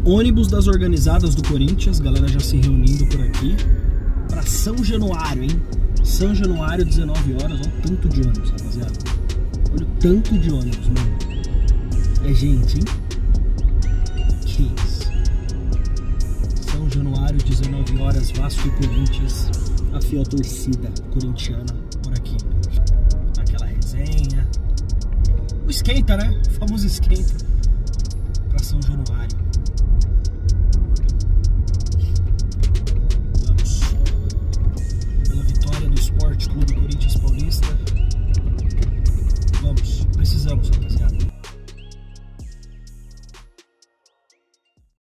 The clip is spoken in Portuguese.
Ônibus das organizadas do Corinthians, galera já se reunindo por aqui. Pra São Januário, hein? São Januário, 19 horas. Olha o tanto de ônibus, rapaziada. Olha o tanto de ônibus, mano. É gente, hein? Que isso? São Januário, 19 horas, Vasco e Corinthians. A fiel torcida corintiana por aqui. Aquela resenha. O esquenta, né? O famoso esquenta. Pra São Januário.